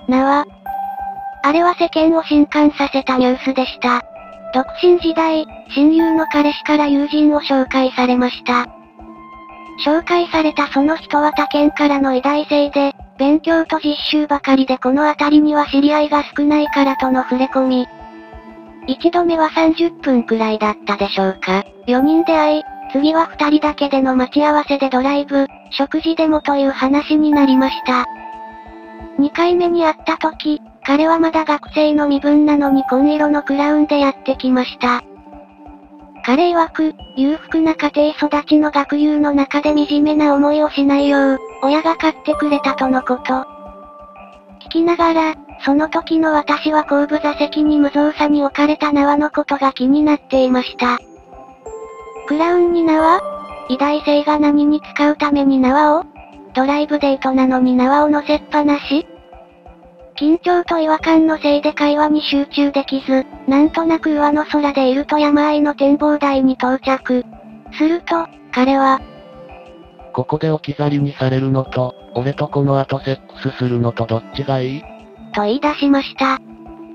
縄。あれは世間を震撼させたニュースでした。独身時代、親友の彼氏から友人を紹介されました。紹介されたその人は他県からの医大生で、勉強と実習ばかりでこの辺りには知り合いが少ないからとの触れ込み。一度目は30分くらいだったでしょうか。4人で会い、次は2人だけでの待ち合わせでドライブ、食事でもという話になりました。2回目に会った時、彼はまだ学生の身分なのに紺色のクラウンでやってきました。彼曰く、裕福な家庭育ちの学友の中で惨めな思いをしないよう、親が買ってくれたとのこと。聞きながら、その時の私は後部座席に無造作に置かれた縄のことが気になっていました。クラウンに縄？医大生が何に使うために縄を？ドライブデートなのに縄を乗せっぱなし？緊張と違和感のせいで会話に集中できず、なんとなく上の空でいると山あいの展望台に到着。すると、彼は、 ここで置き去りにされるのと、俺とこの後セックスするのとどっちがいい？ と言い出しました。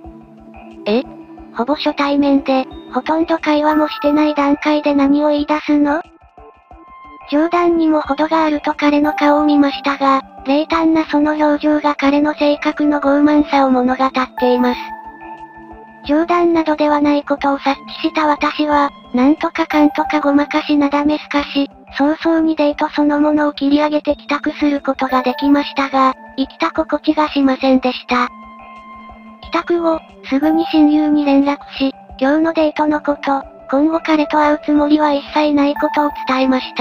ほぼ初対面で、ほとんど会話もしてない段階で何を言い出すの？冗談にも程があると彼の顔を見ましたが、冷淡なその表情が彼の性格の傲慢さを物語っています。冗談などではないことを察知した私は、なんとかかんとかごまかしなだめすかし、早々にデートそのものを切り上げて帰宅することができましたが、生きた心地がしませんでした。帰宅後、すぐに親友に連絡し、今日のデートのこと、今後彼と会うつもりは一切ないことを伝えました。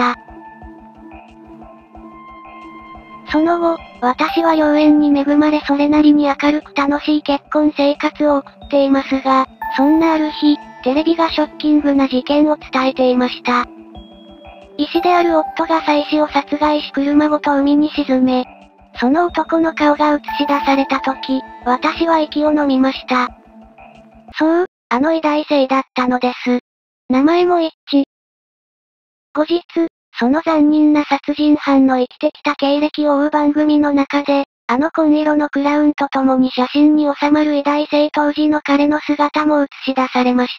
その後、私は良縁に恵まれそれなりに明るく楽しい結婚生活を送っていますが、そんなある日、テレビがショッキングな事件を伝えていました。医師である夫が妻子を殺害し車ごと海に沈め、その男の顔が映し出された時、私は息を飲みました。そう、あの医大生だったのです。名前も一致。後日、その残忍な殺人犯の生きてきた経歴を追う番組の中で、あの紺色のクラウンと共に写真に収まる医大生当時の彼の姿も映し出されました。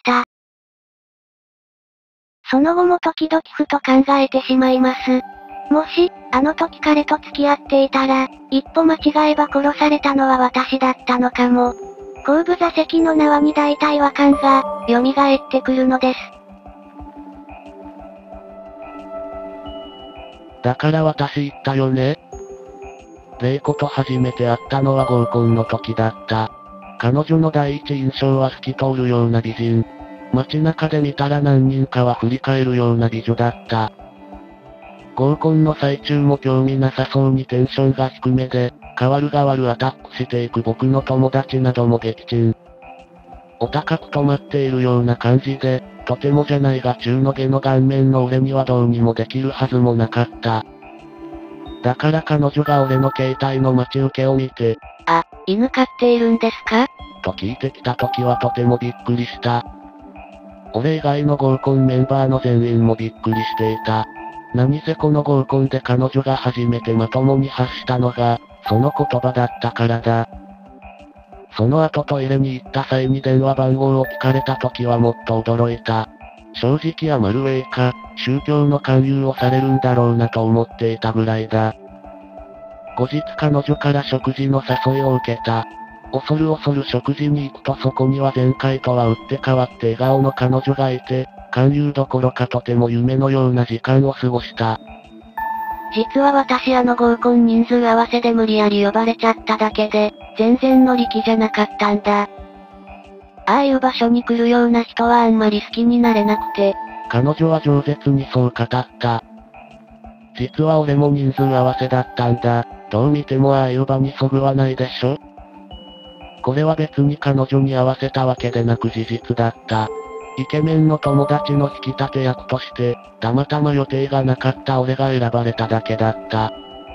その後も時々ふと考えてしまいます。もし、あの時彼と付き合っていたら、一歩間違えば殺されたのは私だったのかも。後部座席の縄に抱いた違和感が、蘇ってくるのです。 だから私言ったよね。玲子と初めて会ったのは合コンの時だった。彼女の第一印象は透き通るような美人。街中で見たら何人かは振り返るような美女だった。合コンの最中も興味なさそうにテンションが低めで、代わる代わるアタックしていく僕の友達なども撃沈。お高く止まっているような感じで、とてもじゃないが中の下の顔面の俺にはどうにもできるはずもなかった。だから彼女が俺の携帯の待ち受けを見て、 犬飼っているんですか？ と聞いてきた時はとてもびっくりした。俺以外の合コンメンバーの全員もびっくりしていた。何せこの合コンで彼女が初めてまともに発したのが、その言葉だったからだ。その後トイレに行った際に電話番号を聞かれた時はもっと驚いた。正直アマルウェイか、宗教の勧誘をされるんだろうなと思っていたぐらいだ。後日彼女から食事の誘いを受けた。恐る恐る食事に行くとそこには前回とは打って変わって笑顔の彼女がいて、勧誘どころかとても夢のような時間を過ごした。 実は私あの合コン人数合わせで無理やり呼ばれちゃっただけで、全然乗り気じゃなかったんだ。ああいう場所に来るような人はあんまり好きになれなくて。 彼女は饒舌にそう語った。実は俺も人数合わせだったんだ。どう見てもああいう場にそぐわないでしょ？これは別に彼女に合わせたわけでなく事実だった。イケメンの友達の引き立て役として、たまたま予定がなかった俺が選ばれただけだった。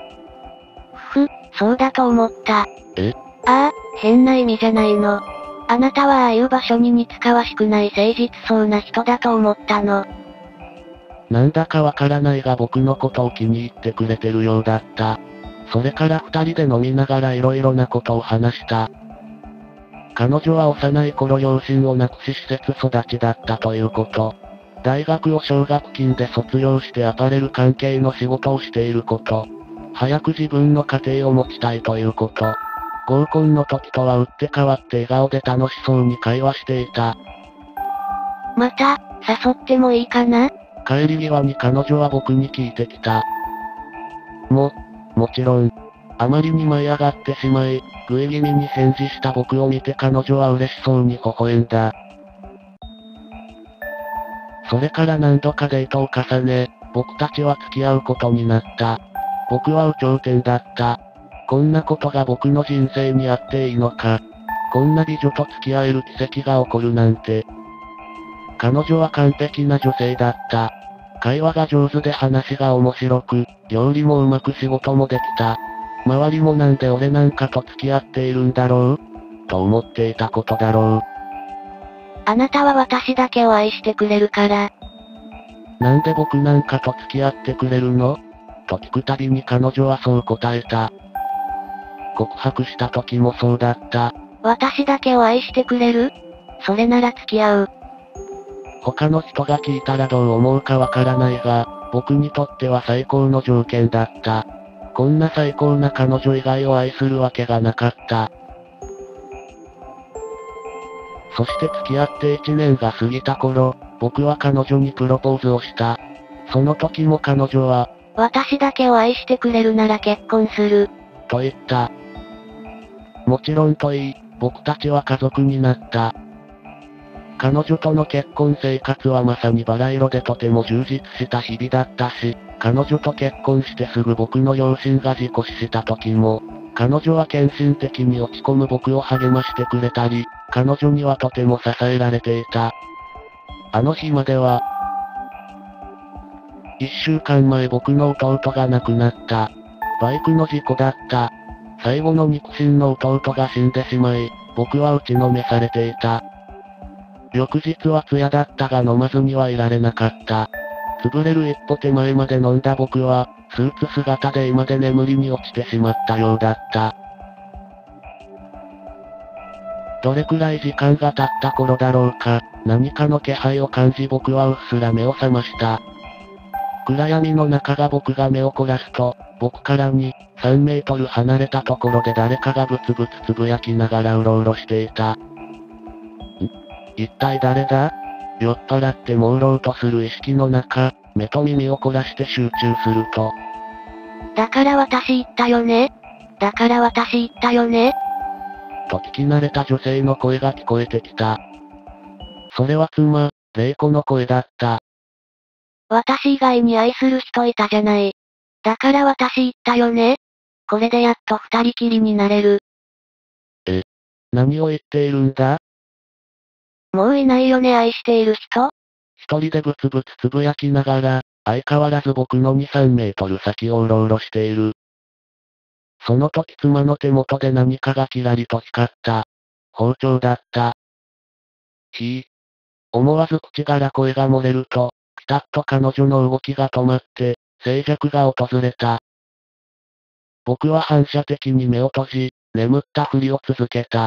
そうだと思った。 え？ 変な意味じゃないの。あなたはああいう場所に似つかわしくない誠実そうな人だと思ったの。 なんだかわからないが僕のことを気に入ってくれてるようだった。 それから二人で飲みながら色々なことを話した。彼女は幼い頃両親を亡くし施設育ちだったということ。大学を奨学金で卒業してアパレル関係の仕事をしていること。早く自分の家庭を持ちたいということ。合コンの時とは打って変わって笑顔で楽しそうに会話していた。 また、誘ってもいいかな？ 帰り際に彼女は僕に聞いてきた。もちろん。あまりに舞い上がってしまい、食い気味に返事した僕を見て彼女は嬉しそうに微笑んだ。それから何度かデートを重ね、僕たちは付き合うことになった。僕は有頂天だった。こんなことが僕の人生にあっていいのか。こんな美女と付き合える奇跡が起こるなんて。彼女は完璧な女性だった。会話が上手で話が面白く、料理もうまく仕事もできた。周りもなんで俺なんかと付き合っているんだろうと思っていたことだろう。 あなたは私だけを愛してくれるから。 なんで僕なんかと付き合ってくれるのと聞くたびに彼女はそう答えた。告白した時もそうだった。 私だけを愛してくれる？それなら付き合う。 他の人が聞いたらどう思うかわからないが、僕にとっては最高の条件だった。こんな最高な彼女以外を愛するわけがなかった。そして付き合って1年が過ぎた頃、僕は彼女にプロポーズをした。その時も彼女は、 私だけを愛してくれるなら結婚する。 と言った。もちろんと言い、僕たちは家族になった。彼女との結婚生活はまさにバラ色でとても充実した日々だったし、彼女と結婚してすぐ僕の両親が事故死した時も、彼女は献身的に落ち込む僕を励ましてくれたり、彼女にはとても支えられていた。あの日までは、1週間前僕の弟が亡くなった。バイクの事故だった。最後の肉親の弟が死んでしまい、僕は打ちのめされていた。翌日は艶だったが飲まずにはいられなかった。潰れる一歩手前まで飲んだ僕は、スーツ姿で居間で眠りに落ちてしまったようだった。どれくらい時間が経った頃だろうか、何かの気配を感じ僕はうっすら目を覚ました。暗闇の中が僕が目を凝らすと、僕から2、3メートル離れたところで誰かがブツブツつぶやきながらうろうろしていた。一体誰だ？酔っ払って朦朧とする意識の中、目と耳を凝らして集中すると。 だから私言ったよね？だから私言ったよね？ と聞き慣れた女性の声が聞こえてきた。それは妻、玲子の声だった。 私以外に愛する人いたじゃない。だから私言ったよね？これでやっと二人きりになれる。 何を言っているんだ？ もういないよね愛している人？ 一人でブツブツつぶやきながら、相変わらず僕の2、3メートル先をうろうろしている。その時妻の手元で何かがキラリと光った。包丁だった。思わず口から声が漏れると、ピタッと彼女の動きが止まって、静寂が訪れた。僕は反射的に目を閉じ、眠ったふりを続けた。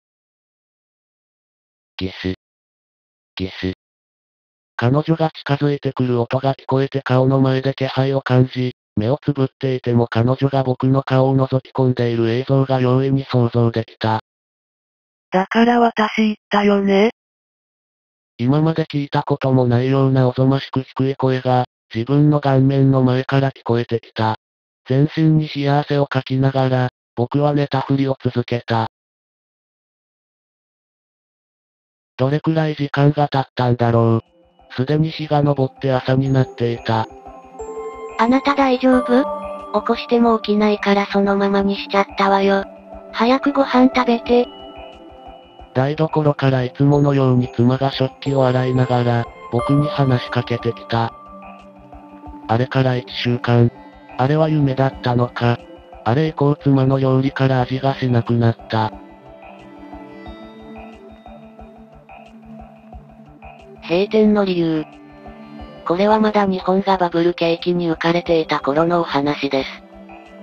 ギシ。ギシ。彼女が近づいてくる音が聞こえて顔の前で気配を感じ、目をつぶっていても彼女が僕の顔を覗き込んでいる映像が容易に想像できた。 だから私言ったよね？ 今まで聞いたこともないようなおぞましく低い声が、自分の顔面の前から聞こえてきた。全身に冷や汗をかきながら、僕は寝たふりを続けた。どれくらい時間が経ったんだろう。すでに日が昇って朝になっていた。 あなた大丈夫？起こしても起きないからそのままにしちゃったわよ。早くご飯食べて。 台所からいつものように妻が食器を洗いながら、僕に話しかけてきた。あれから1週間。あれは夢だったのか。あれ以降妻の料理から味がしなくなった。 閉店の理由。これはまだ日本がバブル景気に浮かれていた頃のお話です。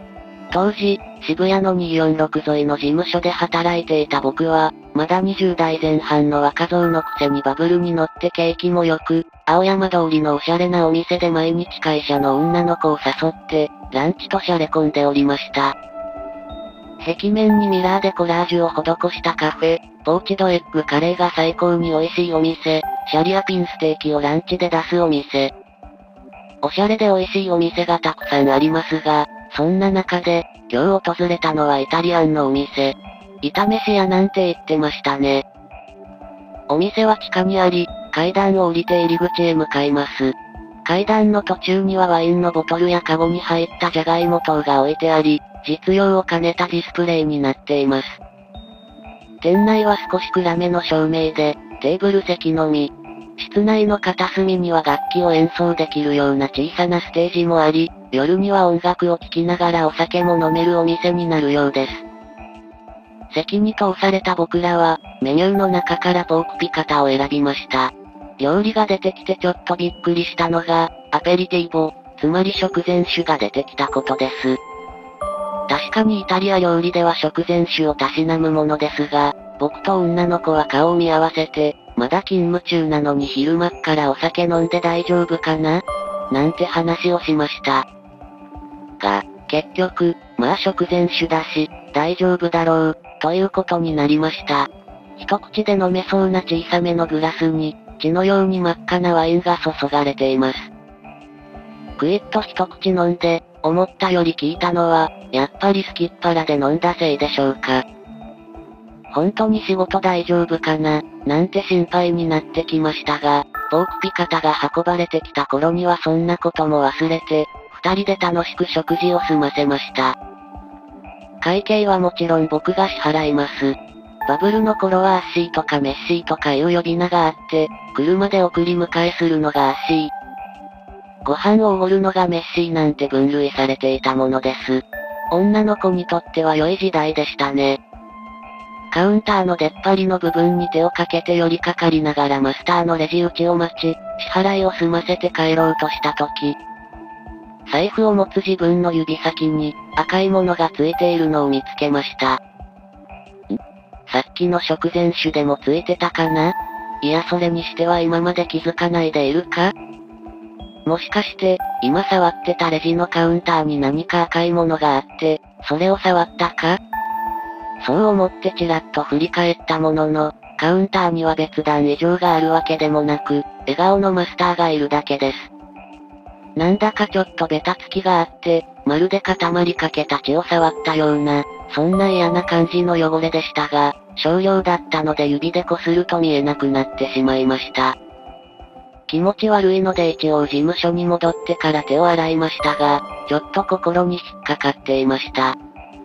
当時、渋谷の246沿いの事務所で働いていた僕は、まだ20代前半の若造のくせにバブルに乗って景気も良く、青山通りのおしゃれなお店で毎日会社の女の子を誘って、ランチとしゃれ込んでおりました。壁面にミラーでコラージュを施したカフェ、ポーチドエッグカレーが最高に美味しいお店、シャリアピンステーキをランチで出すお店。おしゃれで美味しいお店がたくさんありますが、そんな中で、今日訪れたのはイタリアンのお店。炒飯屋なんて言ってましたね。お店は地下にあり、階段を降りて入り口へ向かいます。階段の途中にはワインのボトルやカゴに入ったジャガイモ等が置いてあり、実用を兼ねたディスプレイになっています。店内は少し暗めの照明で、テーブル席のみ。室内の片隅には楽器を演奏できるような小さなステージもあり、夜には音楽を聴きながらお酒も飲めるお店になるようです。席に通された僕らは、メニューの中からポークピカタを選びました。料理が出てきてちょっとびっくりしたのが、アペリティーボ、つまり食前酒が出てきたことです。確かにイタリア料理では食前酒をたしなむものですが、僕と女の子は顔を見合わせて、まだ勤務中なのに昼間っからお酒飲んで大丈夫かななんて話をしました。が、結局、まあ食前酒だし、大丈夫だろう、ということになりました。一口で飲めそうな小さめのグラスに、血のように真っ赤なワインが注がれています。クイッと一口飲んで、思ったより効いたのは、やっぱりすきっ腹で飲んだせいでしょうか。本当に仕事大丈夫かな、なんて心配になってきましたが、ポークピカタが運ばれてきた頃にはそんなことも忘れて、二人で楽しく食事を済ませました。会計はもちろん僕が支払います。バブルの頃はアッシーとかメッシーとかいう呼び名があって、車で送り迎えするのがアッシー。ご飯をおごるのがメッシーなんて分類されていたものです。女の子にとっては良い時代でしたね。カウンターの出っ張りの部分に手をかけて寄りかかりながらマスターのレジ打ちを待ち、支払いを済ませて帰ろうとした時、財布を持つ自分の指先に赤いものがついているのを見つけました。さっきの食前酒でもついてたかな？いやそれにしては今まで気づかないでいるか？もしかして、今触ってたレジのカウンターに何か赤いものがあって、それを触ったか？そう思ってちらっと振り返ったものの、カウンターには別段異常があるわけでもなく、笑顔のマスターがいるだけです。なんだかちょっとベタつきがあって、まるで固まりかけた血を触ったような、そんな嫌な感じの汚れでしたが、少量だったので指でこすると見えなくなってしまいました。気持ち悪いので一応事務所に戻ってから手を洗いましたが、ちょっと心に引っかかっていました。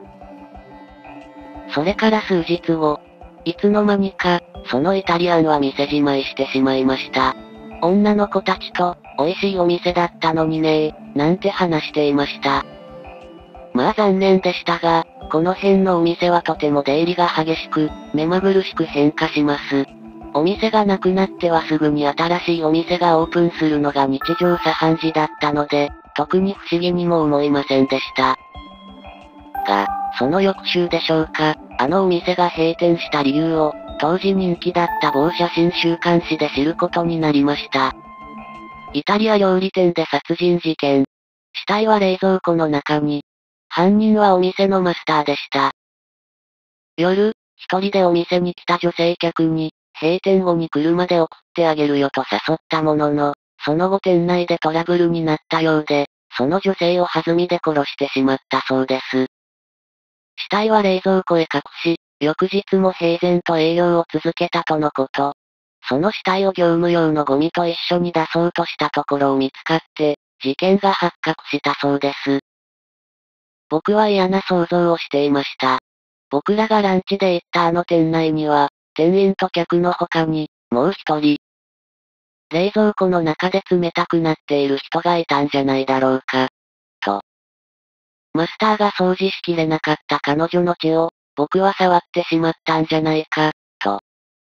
それから数日後、いつの間にか、そのイタリアンは店じまいしてしまいました。女の子たちと、美味しいお店だったのにねなんて話していました。まあ残念でしたが、この辺のお店はとても出入りが激しく、目まぐるしく変化します。お店がなくなってはすぐに新しいお店がオープンするのが日常茶飯事だったので、特に不思議にも思いませんでした。が、その翌週でしょうか、あのお店が閉店した理由を、当時人気だった某写真週刊誌で知ることになりました。イタリア料理店で殺人事件。死体は冷蔵庫の中に。犯人はお店のマスターでした。夜、一人でお店に来た女性客に、閉店後に車で送ってあげるよと誘ったものの、その後店内でトラブルになったようで、その女性を弾みで殺してしまったそうです。死体は冷蔵庫へ隠し、翌日も平然と営業を続けたとのこと。その死体を業務用のゴミと一緒に出そうとしたところを見つかって、事件が発覚したそうです。僕は嫌な想像をしていました。僕らがランチで行ったあの店内には、店員と客の他に、もう一人。冷蔵庫の中で冷たくなっている人がいたんじゃないだろうか。と。マスターが掃除しきれなかった彼女の血を、僕は触ってしまったんじゃないか、と。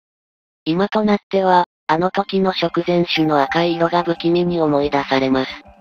今となっては、あの時の食前酒の赤い色が不気味に思い出されます。